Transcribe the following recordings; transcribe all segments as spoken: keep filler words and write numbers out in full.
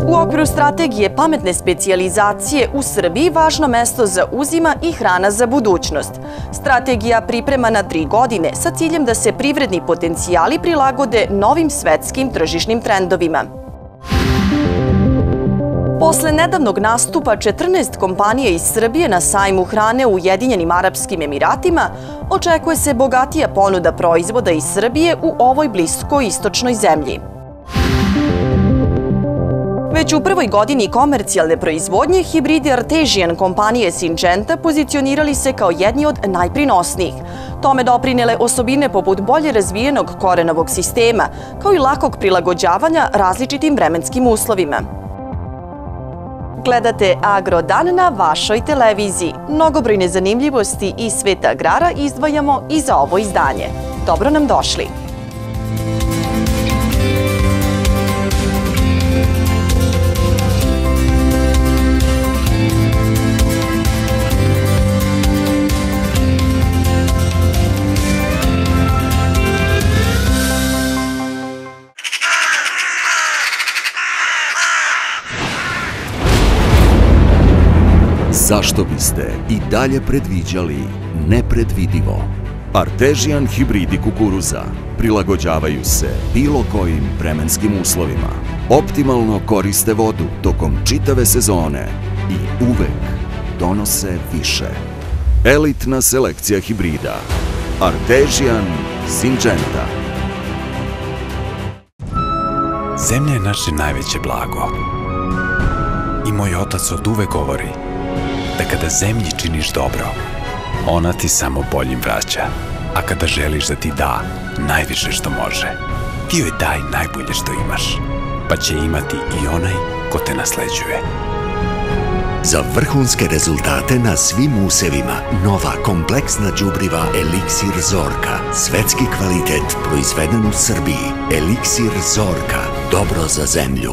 U okviru strategije pametne specijalizacije u Srbiji važno mesto zauzima i hrana za budućnost. Strategija priprema na tri godine sa ciljem da se privredni potencijali prilagode novim svetskim tržišnim trendovima. Posle nedavnog nastupa četrnaest kompanija iz Srbije na sajmu hrane u Ujedinjenim Arapskim Emiratima, očekuje se bogatija ponuda proizvoda iz Srbije u ovoj bliskoj istočnoj zemlji. Već u prvoj godini komercijalne proizvodnje, hibridi Artesian kompanije Syngenta pozicionirali se kao jedni od najprinosnijih. Tome doprinele osobine poput bolje razvijenog korenovog sistema, kao i lakog prilagođavanja različitim vremenskim uslovima. Gledate Agrodan na vašoj televiziji. Mnogobrojne zanimljivosti iz sveta agrara izdvajamo i za ovo izdanje. Dobro nam došli! Zašto biste i dalje predviđali nepredvidivo? Artesian hibridi kukuruza prilagođavaju se bilo kojim vremenskim uslovima. Optimalno koriste vodu tokom čitave sezone i uvek donose više. Elitna selekcija hibrida Artesian Syngenta. Zemlja je naše najveće blago. I moj otac od uvek govori da kada zemlji činiš dobro, ona ti samo boljim vraća. A kada želiš da ti da najviše što može, ti joj daj najbolje što imaš, pa će imati i onaj ko te nasleđuje. Za vrhunske rezultate na svim usevima, nova kompleksna đubriva Eliksir Zorka. Svetski kvalitet proizveden u Srbiji. Eliksir Zorka. Dobro za zemlju.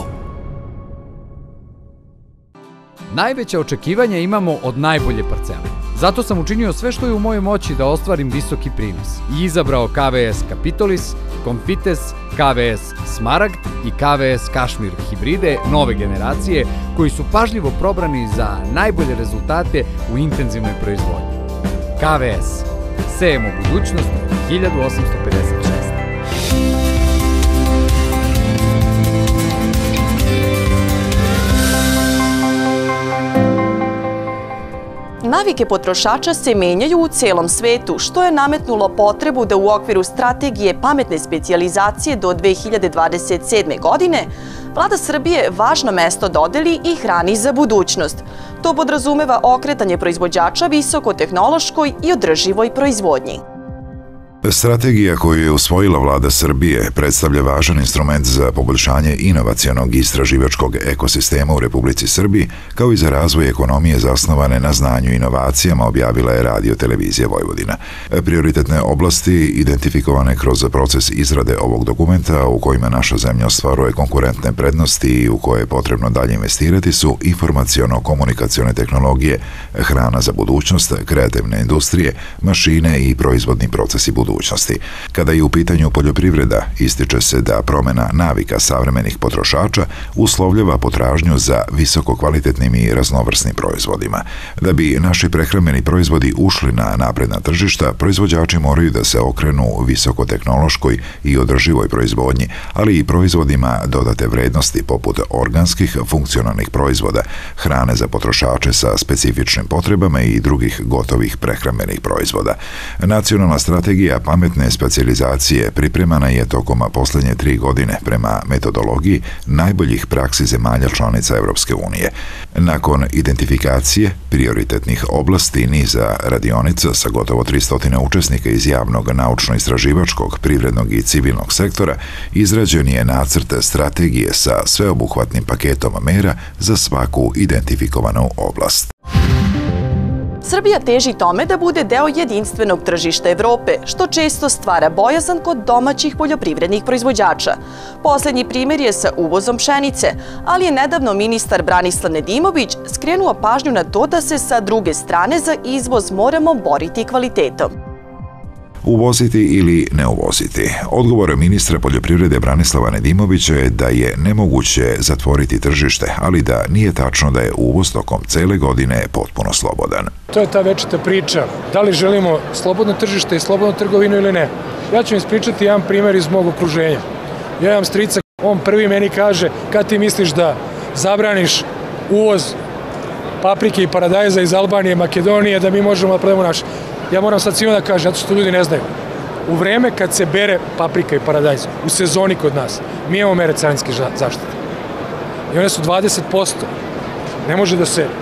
Najveća očekivanja imamo od najbolje parcele. Zato sam učinio sve što je u mojoj moći da ostvarim visoki prinos i izabrao K V S Capitolis, Confites, K V S Smaragd i K V S Kašmir hibride nove generacije koji su pažljivo probrani za najbolje rezultate u intenzivnoj proizvodnji. K V S. Sejemo budućnost hiljadu osamsto pedeset šeste. Navike potrošača se menjaju u celom svetu, što je nametnulo potrebu da u okviru strategije pametne specijalizacije do dve hiljade dvadeset sedme. godine Vlada Srbije važno mesto dodeli i hrani za budućnost. To podrazumeva okretanje proizvođača visokotehnološkoj i održivoj proizvodnji. Strategija koju je usvojila Vlada Srbije predstavlja važan instrument za poboljšanje inovacionog i istraživačkog ekosistema u Republici Srbiji, kao i za razvoj ekonomije zasnovane na znanju i inovacijama, objavila je Radio Televizija Vojvodina. Prioritetne oblasti identifikovane kroz proces izrade ovog dokumenta u kojima naša zemlja ostvaruje konkurentne prednosti i u koje je potrebno dalje investirati su informaciono-komunikacione tehnologije, hrana za budućnost, kreativne industrije, mašine i proizvodni procesi budućnosti. Kada je u pitanju poljoprivreda, ističe se da promena navika savremenih potrošača uslovljava potražnju za visoko kvalitetnim i raznovrsnim proizvodima. Da bi naši prehrambeni proizvodi ušli na napredna tržišta, proizvođači moraju da se okrenu visokotehnološkoj i održivoj proizvodnji, ali i proizvodima dodate vrednosti poput organskih, funkcionalnih proizvoda, hrane za potrošače sa specifičnim potrebama i drugih gotovih prehrambenih proizvoda. Nacionalna strategija pametne specijalizacije pripremana je tokom poslednje tri godine prema metodologiji najboljih praksi zemalja članica Evropske unije. Nakon identifikacije prioritetnih oblasti niza radionica sa gotovo tristo učesnika iz javnog, naučno-istraživačkog, privrednog i civilnog sektora, izrađen je nacrt strategije sa sveobuhvatnim paketom mera za svaku identifikovanu oblast. Srbija teži tome da bude deo jedinstvenog tržišta Evrope, što često stvara bojazan kod domaćih poljoprivrednih proizvođača. Poslednji primjer je sa uvozom pšenice, ali je nedavno ministar Branislav Nedimović skrenuo pažnju na to da se sa druge strane za izvoz moramo boriti kvalitetom. Uvoziti ili ne uvoziti? Odgovor ministra poljoprivrede Branislava Nedimovića je da je nemoguće zatvoriti tržište, ali da nije tačno da je uvoz tokom cele godine potpuno slobodan. To je ta večita priča. Da li želimo slobodno tržište i slobodnu trgovinu ili ne? Ja ću vam ispričati jedan primjer iz mog okruženja. Ja imam strica, on prvi meni kaže: kad ti misliš da zabraniš uvoz paprike i paradajza iz Albanije, Makedonije, da mi možemo da prodamo naše? Ja moram sad svima da kažem, zato što ljudi ne znaju. U vreme kad se bere paprika i paradajz, u sezoni kod nas, mi imamo mere carinske zaštite. I one su dvadeset posto. Ne može da se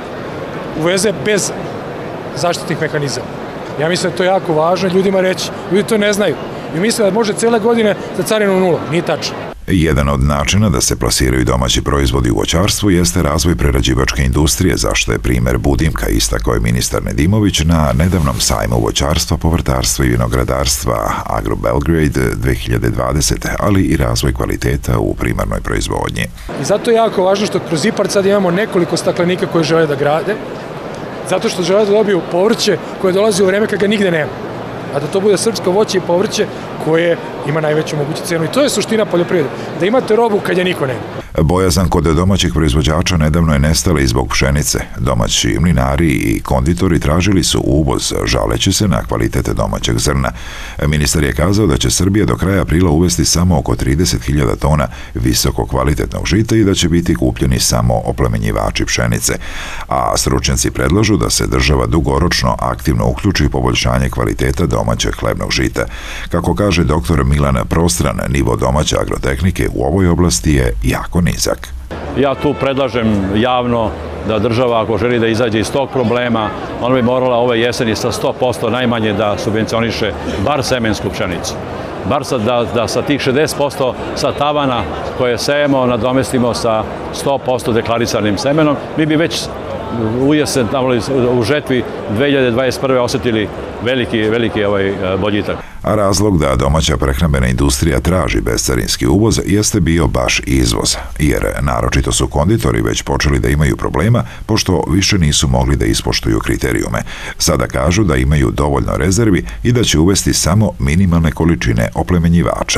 uveze bez zaštitnih mehanizama. Ja mislim da to je jako važno ljudima reći. Ljudi to ne znaju. I misle da može cele godine za carinu nula. Nije tačno. Jedan od načina da se plasiraju domaći proizvodi u voćarstvu jeste razvoj prerađivačke industrije, zašto je primer Budimka istakao je ministar Nedimović na nedavnom sajmu voćarstva, povrtarstva i vinogradarstva Agro Belgrade dve hiljade dvadesete. ali i razvoj kvaliteta u primarnoj proizvodnji. I zato je jako važno što kroz IPARD sad imamo nekoliko staklenika koje žele da grade, zato što žele da dobiju povrće koje dolazi u vreme kad ga nigde nema. A da to bude srpsko voće i povrće koje ima najveću moguću cenu. I to je suština poljoprivrede, da imate robu kad je niko nema. Bojazan kod domaćih proizvođača nedavno je nestala i zbog pšenice. Domaći mlinari i konditori tražili su uvoz, žaleći se na kvalitete domaćeg zrna. Ministar je kazao da će Srbija do kraja aprila uvesti samo oko trideset hiljada tona visoko kvalitetnog žita i da će biti kupljeni samo oplemenjivači pšenice. A stručnjaci predlažu da se država dugoročno aktivno uključi u poboljšanje kvaliteta domaćeg hlebnog žita. Kako kaže doktor Milan Prostran, nivo domaće agrotehnike u ovoj oblasti je jako nizak. Ja tu predlažem javno da država, ako želi da izađe iz tog problema, ona bi morala ove jeseni sa sto posto najmanje da subvencioniše bar semensku pšenicu. Bar sad da, da sa tih šezdeset posto sa tavana koje sejemo nadomestimo sa sto posto deklarisanim semenom, mi bi već u jesen, u žetvi dve hiljade dvadeset prve osetili veliki, veliki ovaj boljitak. A razlog da domaća prehrambena industrija traži bescarinski uvoz jeste bio baš izvoz, jer naročito su konditori već počeli da imaju problema, pošto više nisu mogli da ispoštuju kriterijume. Sada kažu da imaju dovoljno rezervi i da će uvesti samo minimalne količine oplemenjivača.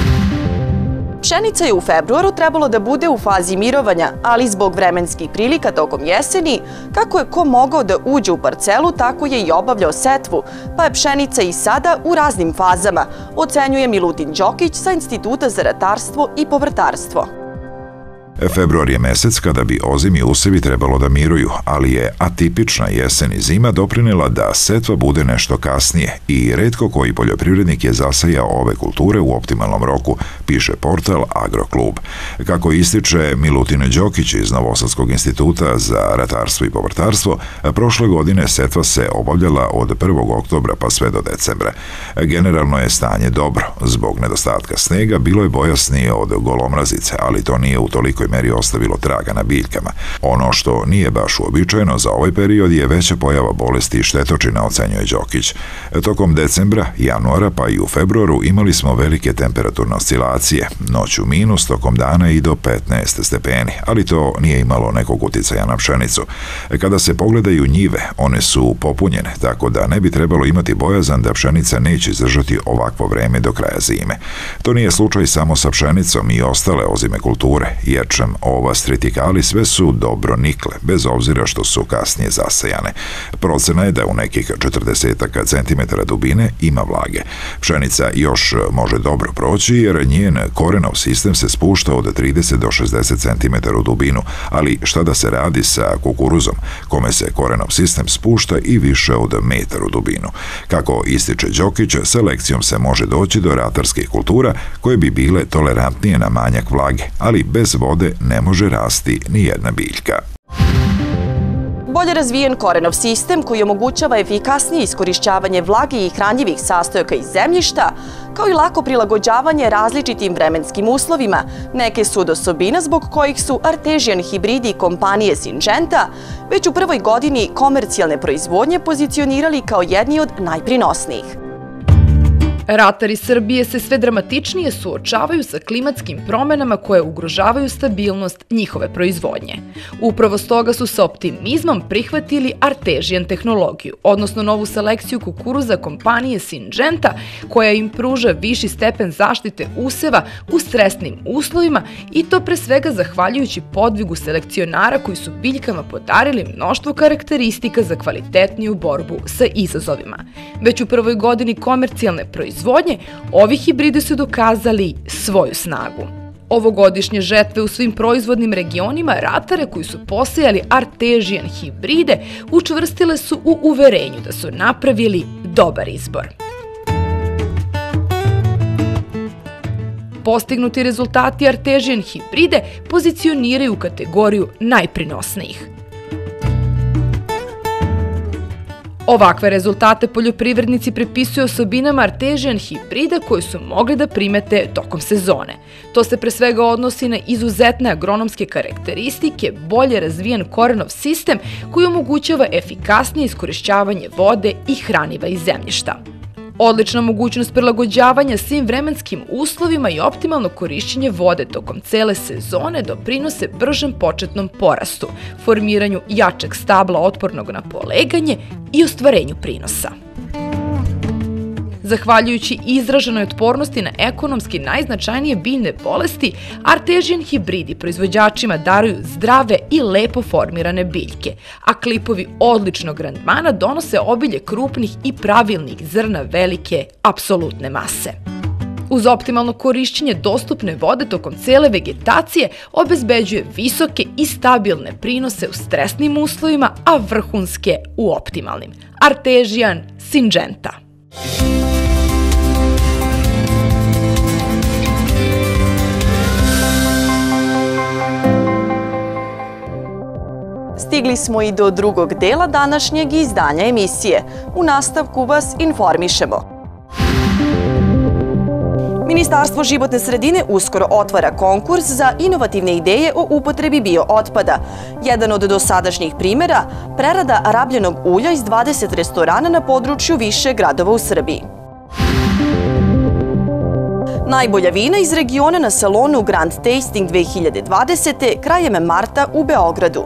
Pšenica je u februaru trebalo da bude u fazi mirovanja, ali zbog vremenskih prilika tokom jeseni, kako je ko mogao da uđe u parcelu, tako je i obavljao setvu, pa je pšenica i sada u raznim fazama, ocenjuje Milutin Đokić sa Instituta za ratarstvo i povrtarstvo. Februar je mesec kada bi ozimi usevi trebalo da miruju, ali je atipična jesen i zima doprinela da setva bude nešto kasnije i retko koji poljoprivrednik je zasajao ove kulture u optimalnom roku, piše portal Agroklub. Kako ističe Milutin Đokić iz Novosadskog instituta za ratarstvo i povrtarstvo, prošle godine setva se obavljala od prvog oktobra pa sve do decembra. Generalno je stanje dobro. Zbog nedostatka snega bilo je bojasnije od golomrazice, ali to nije u tolikoj meri ostavilo traga na biljkama. Ono što nije baš uobičajeno za ovaj period je veća pojava bolesti i štetočina, ocenjuje Đokić. Tokom decembra, januara pa i u februaru imali smo velike temperaturne oscilacije, noću minus, tokom dana i do petnaest stepeni, ali to nije imalo nekog uticaja na pšenicu. Kada se pogledaju njive, one su popunjene, tako da ne bi trebalo imati bojazan da pšenica neće izdržati ovakvo vreme do kraja zime. To nije slučaj samo sa pšenicom i ostale ozime kulture, jer ova stritikali sve su dobro nikle, bez obzira što su kasnije zasejane. Procena je da u nekih četrdeset centimetara dubine ima vlage. Pšenica još može dobro proći jer njen korenov sistem se spušta od trideset do šezdeset centimetara u dubinu, ali šta da se radi sa kukuruzom, kome se korenov sistem spušta i više od metar u dubinu. Kako ističe Đokić, selekcijom se može doći do ratarskih kultura koje bi bile tolerantnije na manjak vlage, ali bez vode ne može rasti ni jedna biljka. Bolje razvijen korenov sistem koji omogućava efikasnije iskorišćavanje vlage i hranjivih sastojaka iz zemljišta, kao i lako prilagođavanje različitim vremenskim uslovima, neke su od osobina zbog kojih su Artesian hibridi kompanije Syngenta već u prvoj godini komercijalne proizvodnje pozicionirali kao jedni od najprinosnijih. Ratari Srbije se sve dramatičnije suočavaju sa klimatskim promenama koje ugrožavaju stabilnost njihove proizvodnje. Upravo stoga su sa optimizmom prihvatili Artesian tehnologiju, odnosno novu selekciju kukuruza kompanije Syngenta, koja im pruža viši stepen zaštite useva u stresnim uslovima i to pre svega zahvaljujući podvigu selekcionara koji su biljkama podarili mnoštvo karakteristika za kvalitetniju borbu sa izazovima. Već u prvoj godini komercijalne proizvodnje ovi hibridi su dokazali svoju snagu. Ovogodišnje žetve u svim proizvodnim regionima ratare koji su posejali Artesian hibride učvrstile su u uverenju da su napravili dobar izbor. Postignuti rezultati Artesian hibride pozicioniraju u kategoriju najprinosnijih. Ovakve rezultate poljoprivrednici pripisuju osobinama Artesian hibrida koje su mogli da primete tokom sezone. To se pre svega odnosi na izuzetne agronomske karakteristike, bolje razvijen korenov sistem koji omogućava efikasnije iskorišćavanje vode i hraniva iz zemljišta. Odlična mogućnost prilagođavanja svim vremenskim uslovima i optimalno korišćenje vode tokom cele sezone doprinose bržem početnom porastu, formiranju jačeg stabla otpornog na poleganje i ostvarenju prinosa. Zahvaljujući izraženoj otpornosti na ekonomski najznačajnije biljne bolesti, Artesian hibridi proizvođačima daruju zdrave i lepo formirane biljke, a klipovi odličnog randmana donose obilje krupnih i pravilnih zrna velike, apsolutne mase. Uz optimalno korišćenje dostupne vode tokom cele vegetacije obezbeđuje visoke i stabilne prinose u stresnim uslovima, a vrhunske u optimalnim. Artesian Syngenta. Stigli smo i do drugog dela današnjeg izdanja emisije. U nastavku vas informišemo. Ministarstvo životne sredine uskoro otvara konkurs za inovativne ideje o upotrebi biootpada. Jedan od dosadašnjih primjera, prerada rabljenog ulja iz dvadeset restorana na području više gradova u Srbiji. Najbolja vina iz regiona na salonu Grand Tasting dve hiljade dvadesete krajem marta u Beogradu.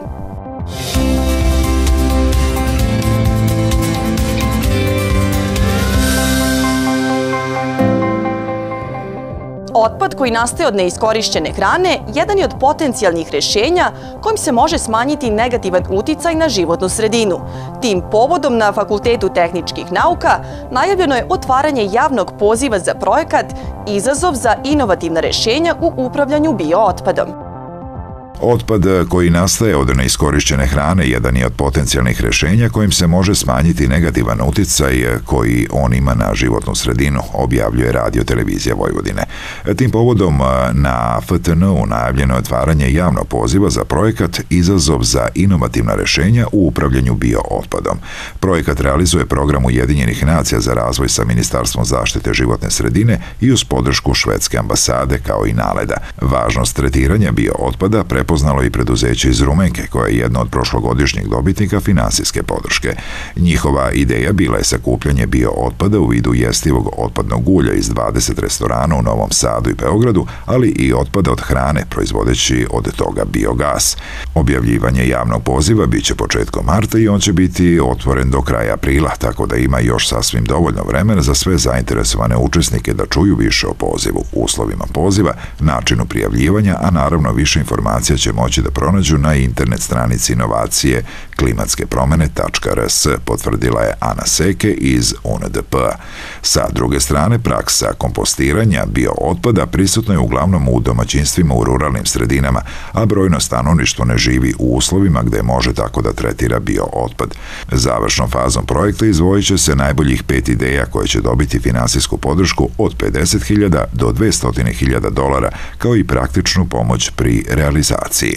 Otpad koji nastaje od neiskorišćene hrane jedan je od potencijalnih rešenja kojim se može smanjiti negativan uticaj na životnu sredinu. Tim povodom na Fakultetu tehničkih nauka najavljeno je otvaranje javnog poziva za projekat Izazov za inovativna rešenja u upravljanju biootpadom. Otpad koji nastaje od neiskorišćene hrane jedan je od potencijalnih rešenja kojim se može smanjiti negativan uticaj koji on ima na životnu sredinu, objavljuje Radio Televizija Vojvodine. Tim povodom na F T N U najavljeno je otvaranje javnog poziva za projekat Izazov za inovativna rešenja u upravljanju biootpadom. Projekat realizuje program Ujedinjenih nacija za razvoj sa Ministarstvom zaštite životne sredine i uz podršku švedske ambasade kao i NALED-a. Važnost tretiranja biootpada prepoznalo i preduzeće iz Rumenke, koja je jedna od prošlogodišnjih dobitnika finansijske podrške. Njihova ideja bila je sakupljanje biootpada u vidu jestivog otpadnog ulja iz dvadeset restorana u Novom Sadu i Beogradu, ali i otpada od hrane, proizvodeći od toga biogas. Objavljivanje javnog poziva biće početkom marta i on će biti otvoren do kraja aprila, tako da ima još sasvim dovoljno vremena za sve zainteresovane učesnike da čuju više o pozivu, uslovima poziva, načinu prijavljivanja, a naravno više informacija će moći da pronađu na internet stranici inovacije klimatske promene tačka r s, potvrdila je Ana Seke iz U N D P-a. Sa druge strane, praksa kompostiranja biootpada prisutna je uglavnom u domaćinstvima u ruralnim sredinama, a brojno stanovništvo ne živi u uslovima gde može tako da tretira biootpad. Završnom fazom projekta izdvojit će se najboljih pet ideja koje će dobiti finansijsku podršku od pedeset hiljada do dvesta hiljada dolara, kao i praktičnu pomoć pri realizaciji.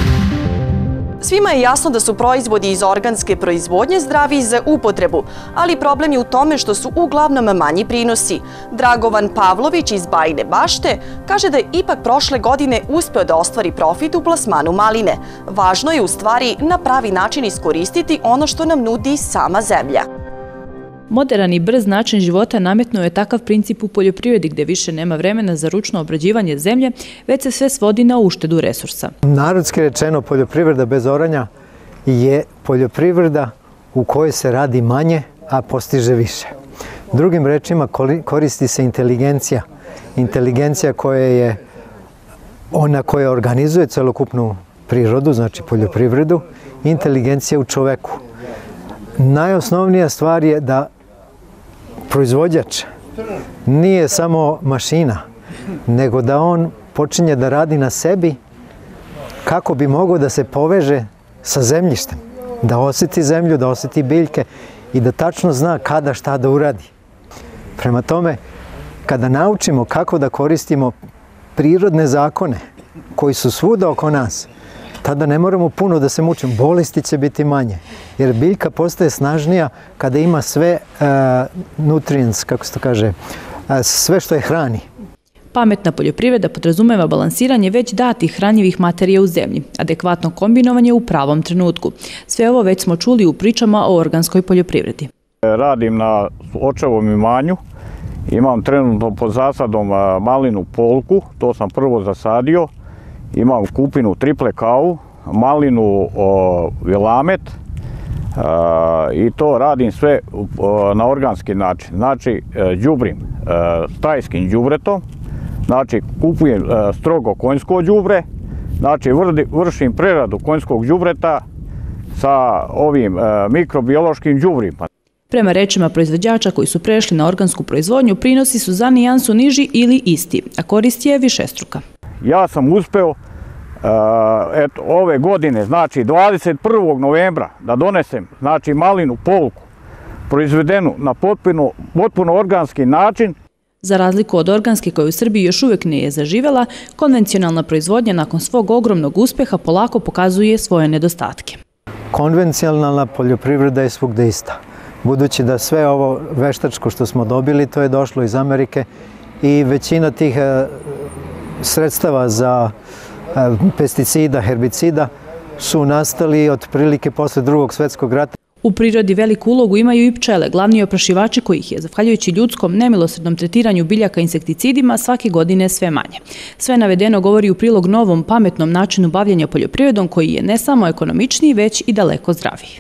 Svima je jasno da su proizvodi iz organske proizvodnje zdravi za upotrebu, ali problem je u tome što su uglavnom manji prinosi. Dragovan Pavlović iz Bajine Bašte kaže da je ipak prošle godine uspeo da ostvari profit u plasmanu maline. Važno je u stvari na pravi način iskoristiti ono što nam nudi sama zemlja. Moderan i brz način života nametnuo je takav princip u poljoprivredi gde više nema vremena za ručno obrađivanje zemlje, već se sve svodi na uštedu resursa. Narodski rečeno, poljoprivreda bez oranja je poljoprivreda u kojoj se radi manje, a postiže više. Drugim rečima, koristi se inteligencija. Inteligencija koja je ona koja organizuje celokupnu prirodu, znači poljoprivredu, inteligencija u čoveku. Najosnovnija stvar je da proizvođač nije samo mašina, nego da on počinje da radi na sebi kako bi mogao da se poveže sa zemljištem, da osjeti zemlju, da osjeti biljke i da tačno zna kada šta da uradi. Prema tome, kada naučimo kako da koristimo prirodne zakone koji su svuda oko nas, tada ne moramo puno da se mučimo, bolesti će biti manje, jer biljka postaje snažnija kada ima sve uh, nutrients, kako se to kaže, uh, sve što je hrani. Pametna poljoprivreda podrazumeva balansiranje već datih hranjivih materija u zemlji, adekvatno kombinovanje u pravom trenutku. Sve ovo već smo čuli u pričama o organskoj poljoprivredi. Radim na očevom imanju, imam trenutno pod zasadom malinu polku, to sam prvo zasadio, imam kupinu triple kavu, malinu o, vilamet a, i to radim sve o, na organski način. Znači, đubrim stajskim đubretom, znači kupujem a, strogo konjsko đubre, znači vrdi, vršim preradu konjskog đubreta sa ovim a, mikrobiološkim đubrima. Prema rečima proizvođača koji su prešli na organsku proizvodnju, prinosi su za nijansu niži ili isti, a korist je višestruka. Ja sam uspeo uh, eto, ove godine, znači dvadeset prvog novembra, da donesem znači, malinu polku proizvedenu na potpuno, potpuno organski način. Za razliku od organske koja u Srbiji još uvijek nije zaživela, konvencionalna proizvodnja nakon svog ogromnog uspeha polako pokazuje svoje nedostatke. Konvencionalna poljoprivreda je svugde ista. Budući da sve ovo veštačko što smo dobili, to je došlo iz Amerike i većina tih uh, sredstava za pesticida, herbicida su nastali otprilike posle drugog svjetskog rata. U prirodi veliku ulogu imaju i pčele, glavni oprašivači kojih je, zahvaljujući ljudskom nemilosrednom tretiranju biljaka insekticidima, svake godine sve manje. Sve navedeno govori u prilog novom, pametnom načinu bavljenja poljoprivredom koji je ne samo ekonomičniji, već i daleko zdraviji.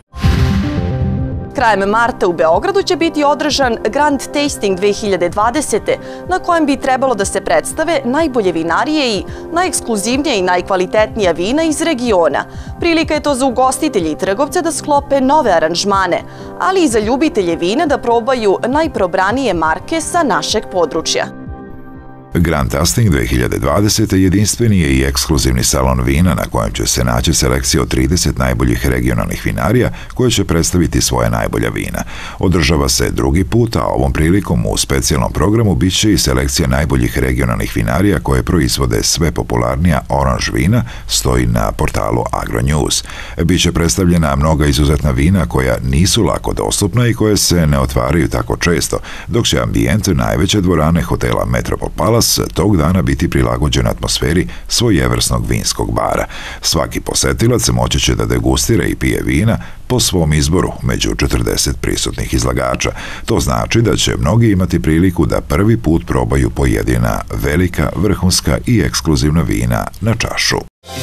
Krajem marta u Beogradu će biti održan Grand Tasting dve hiljade dvadesete. na kojem bi trebalo da se predstave najbolje vinarije i najekskluzivnija i najkvalitetnija vina iz regiona. Prilika je to za ugostitelje i trgovce da sklope nove aranžmane, ali i za ljubitelje vina da probaju najprobranije marke sa našeg područja. Grand Tasting dve hiljade dvadesete jedinstveni je i ekskluzivni salon vina na kojem će se naći selekcija od trideset najboljih regionalnih vinarija koje će predstaviti svoje najbolja vina. Održava se drugi put, a ovom prilikom u specijalnom programu bit će i selekcija najboljih regionalnih vinarija koje proizvode sve popularnija oranž vina, stoji na portalu Agronews. Biće predstavljena mnoga izuzetna vina koja nisu lako dostupna i koje se ne otvaraju tako često, dok će ambijent najveće dvorane hotela Metropol Palace tog dana biti prilagođen atmosferi svojevrsnog vinskog bara. Svaki posetilac moći će da degustira i pije vina po svom izboru među četrdeset prisutnih izlagača. To znači da će mnogi imati priliku da prvi put probaju pojedina velika, vrhunska i ekskluzivna vina na čašu.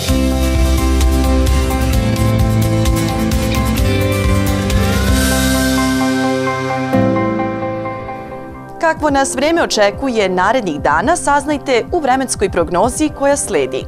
Kakvo nas vreme očekuje narednih dana, saznajte u vremenskoj prognozi koja sledi.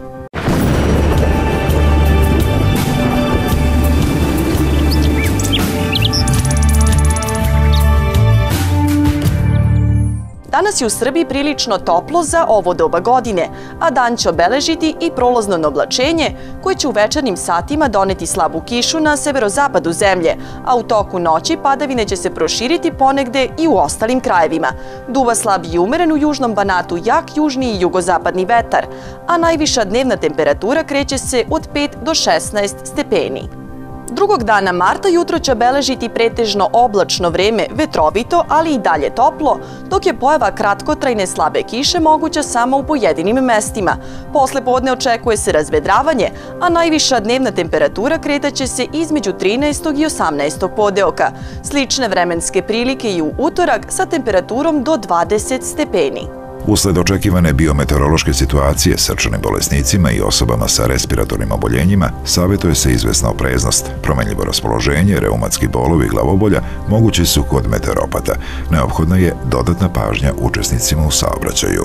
Danas je u Srbiji prilično toplo za ovo doba godine, a dan će obeležiti i prolazno oblačenje koje će u večernjim satima doneti slabu kišu na severozapadu zemlje, a u toku noći padavine će se proširiti ponegde i u ostalim krajevima. Duva slab i umeren u južnom Banatu jak južni i jugozapadni vetar, a najviša dnevna temperatura kreće se od pet do šesnaest stepeni. Drugog dana marta jutro će beležiti pretežno oblačno vreme, vetrovito, ali i dalje toplo, dok je pojava kratkotrajne slabe kiše moguća samo u pojedinim mestima. Posle podne očekuje se razvedravanje, a najviša dnevna temperatura kretaće se između trinaestog i osamnaestog podeoka. Slične vremenske prilike i u utorak sa temperaturom do dvadeset stepeni. Usled očekivane biometeorološke situacije srčanim bolesnicima i osobama sa respiratornim oboljenjima savjetuje se izvesna opreznost. Promenljivo raspoloženje, reumatski bolovi i glavobolja mogući su kod meteoropata. Neophodna je dodatna pažnja učesnicima u saobraćaju.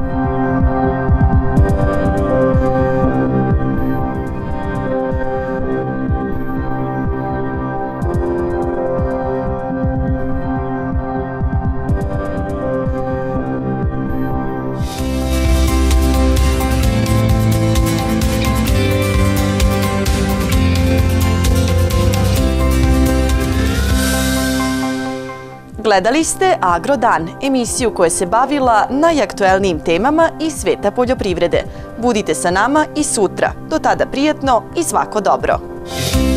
Gledali ste Agrodan, emisiju koja se bavila najaktuelnijim temama iz sveta poljoprivrede. Budite sa nama i sutra. Do tada prijatno i svako dobro.